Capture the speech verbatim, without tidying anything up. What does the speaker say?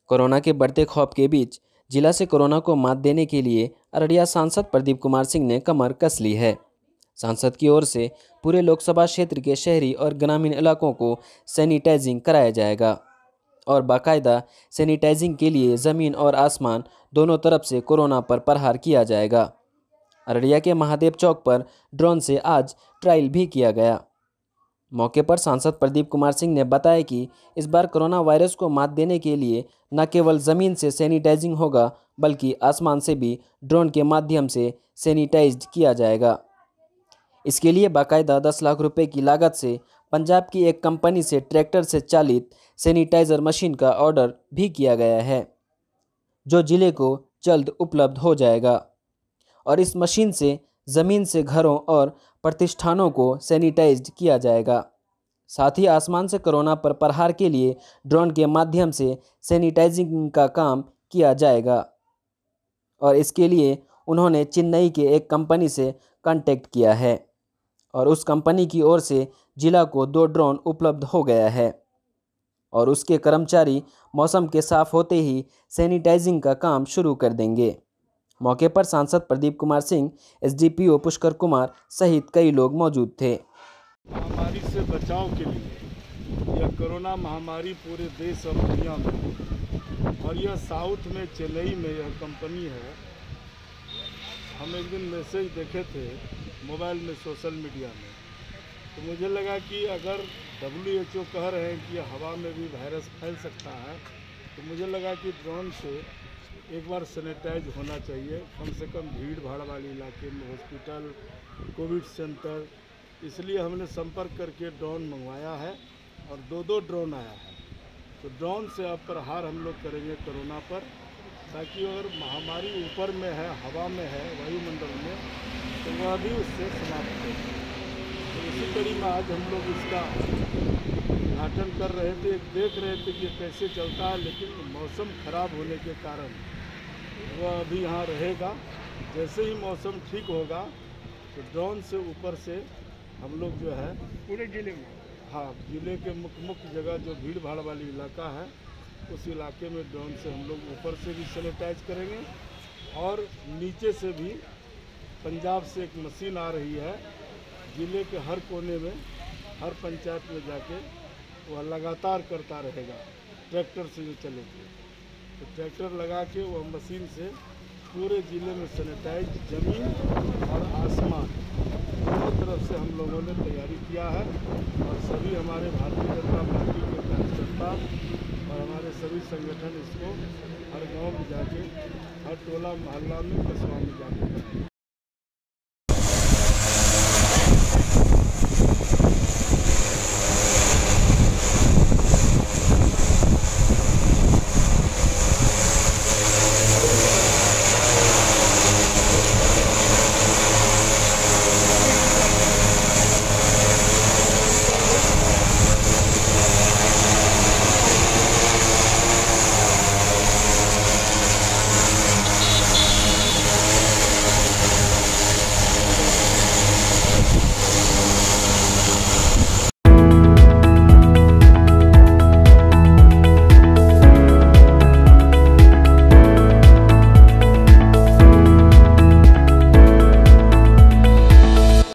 Corona के बढ़ते खौफ के बीच जिला से कोरोना को मात देने के लिए अररिया सांसद प्रदीप कुमार सिंह ने कमर कस ली है। सांसद की ओर से पूरे लोकसभा क्षेत्र के शहरी और ग्रामीण इलाकों को सैनिटाइजिंग कराया जाएगा और बाकायदा सैनिटाइजिंग के लिए ज़मीन और आसमान दोनों तरफ से कोरोना पर प्रहार किया जाएगा। अररिया के महादेव चौक पर ड्रोन से आज ट्रायल भी किया गया। मौके पर सांसद प्रदीप कुमार सिंह ने बताया कि इस बार कोरोना वायरस को मात देने के लिए न केवल ज़मीन से सैनिटाइजिंग होगा बल्कि आसमान से भी ड्रोन के माध्यम से सैनिटाइज्ड किया जाएगा। इसके लिए बाकायदा दस लाख रुपए की लागत से पंजाब की एक कंपनी से ट्रैक्टर से चालित सैनिटाइज़र मशीन का ऑर्डर भी किया गया है, जो जिले को जल्द उपलब्ध हो जाएगा और इस मशीन से ज़मीन से घरों और प्रतिष्ठानों को सैनिटाइज्ड किया जाएगा। साथ ही आसमान से कोरोना पर प्रहार के लिए ड्रोन के माध्यम से सैनिटाइजिंग का काम किया जाएगा और इसके लिए उन्होंने चेन्नई के एक कंपनी से कांटेक्ट किया है और उस कंपनी की ओर से जिला को दो ड्रोन उपलब्ध हो गया है और उसके कर्मचारी मौसम के साफ होते ही सैनिटाइजिंग का काम शुरू कर देंगे। मौके पर सांसद प्रदीप कुमार सिंह, एसडीपीओ पुष्कर कुमार सहित कई लोग मौजूद थे। महामारी से बचाव के लिए यह कोरोना महामारी पूरे देश और दुनिया में, और यह साउथ में चेन्नई में यह कंपनी है। हम एक दिन मैसेज देखे थे मोबाइल में, सोशल मीडिया में, तो मुझे लगा कि अगर डब्ल्यू एच ओ कह रहे हैं कि हवा में भी वायरस फैल सकता है, तो मुझे लगा कि ड्रोन से एक बार सैनिटाइज होना चाहिए, कम से कम भीड़ भाड़ वाले इलाके में, हॉस्पिटल, कोविड सेंटर। इसलिए हमने संपर्क करके ड्रोन मंगवाया है और दो दो ड्रोन आया है। तो ड्रोन से अब प्रहार हम लोग करेंगे कोरोना पर, ताकि अगर महामारी ऊपर में है, हवा में है, वायुमंडल में, तो वह भी उससे समाप्त हो। तो इसी कड़ी में आज हम लोग इसका उद्घाटन कर रहे थे, देख रहे थे कि कैसे चलता है, लेकिन मौसम खराब होने के कारण वह अभी यहाँ रहेगा। जैसे ही मौसम ठीक होगा तो ड्रोन से ऊपर से हम लोग जो है पूरे जिले में, हाँ, जिले के मुख्य मुख्य जगह जो भीड़ भाड़ वाली इलाका है, उस इलाके में ड्रोन से हम लोग ऊपर से भी सैनिटाइज करेंगे और नीचे से भी। पंजाब से एक मशीन आ रही है, जिले के हर कोने में, हर पंचायत में जाके वह लगातार करता रहेगा, ट्रैक्टर से जो चलेगी। तो ट्रैक्टर लगा के वह मशीन से पूरे ज़िले में सैनिटाइज, ज़मीन और आसमान दोनों तरफ से हम लोगों ने तैयारी किया है। और सभी हमारे भारतीय जनता पार्टी के कार्यकर्ता और हमारे सभी संगठन इसको हर गांव में जाके, हर टोला मोहल्ला में, कस्बा में जाके करेंगे।